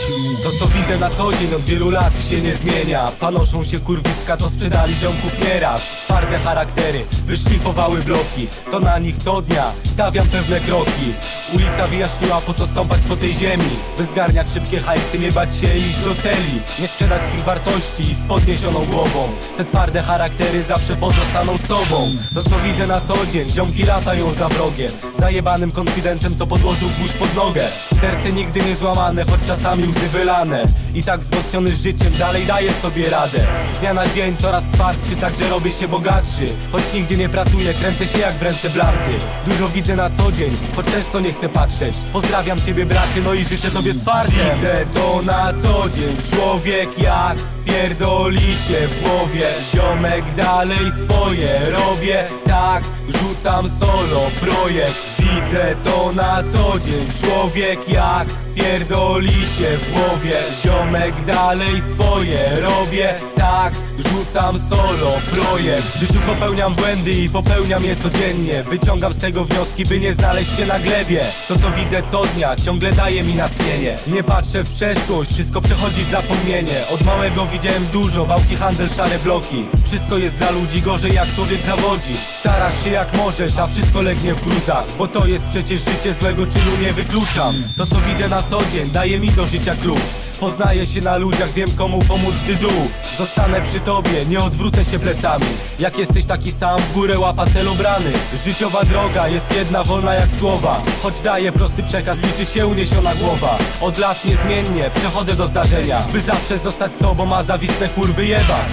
To co widzę na co dzień od wielu lat się nie zmienia. Panoszą się kurwiska, co sprzedali ziomków nieraz. Twarde charaktery, wyszlifowały bloki. To na nich co dnia stawiam pewne kroki. Ulica wyjaśniła po co stąpać po tej ziemi, by zgarniać szybkie hajsy, nie bać się iść do celi. Nie sprzedać swych wartości z podniesioną głową. Te twarde charaktery zawsze pozostaną sobą. To co widzę na co dzień, ziomki latają za wrogiem, zajebanym konfidentem, co podłożył gwóźdź pod nogę. Serce nigdy nie złamane, choć czasami łzy wylane. I tak wzmocniony życiem dalej daję sobie radę. Z dnia na dzień coraz twardszy, także robię się bogatszy. Choć nigdzie nie pracuję, kręcę się jak w ręce blanty. Dużo widzę na co dzień, choć często nie chcę patrzeć. Pozdrawiam ciebie bracie, no i życzę tobie z fartem. Widzę to na co dzień, człowiek jak pierdoli się w głowie. Ziomek dalej swoje robię, tak, rzucam solo projekt. Widzę to na co dzień, człowiek jak pierdoli się w głowie. Ziomek dalej swoje robię, tak, rzucam solo projekt. W życiu popełniam błędy i popełniam je codziennie. Wyciągam z tego wnioski, by nie znaleźć się na glebie. To co widzę co dnia ciągle daje mi natchnienie. Nie patrzę w przeszłość, wszystko przechodzi w zapomnienie. Od małego widziałem dużo, wałki, handel, szare bloki. Wszystko jest dla ludzi gorzej jak człowiek zawodzi. Starasz się jak możesz, a wszystko legnie w gruzach, bo to jest przecież życie, złego czynu nie wykluczam. To co widzę na co dzień daje mi do życia klucz. Poznaję się na ludziach, wiem komu pomóc, gdy dół. Zostanę przy tobie, nie odwrócę się plecami. Jak jesteś taki sam, w górę łapa cel obrany. Życiowa droga jest jedna, wolna jak słowa. Choć daję prosty przekaz, liczy się uniesiona głowa. Od lat niezmiennie przechodzę do zdarzenia, by zawsze zostać sobą, a zawistne kurwy jebać.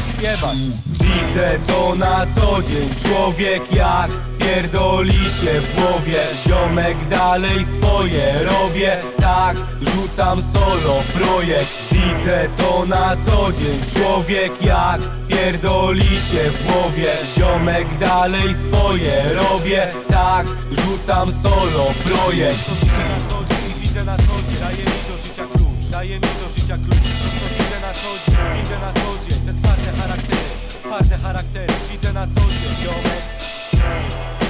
Widzę to na co dzień, człowiek jak pierdoli się w głowie. Ziomek dalej swoje robię, tak, rzucam solo projekt. Widzę to na co dzień, człowiek jak pierdoli się w głowie. Ziomek dalej swoje robię, tak, rzucam solo projekt. To widzę na co dzień, widzę na co dzień, daje mi do życia klucz, daje mi do życia klucz. To co widzę na co dzień, widzę na co dzień, te twarde charaktery, widzę na co dzień, ziomek.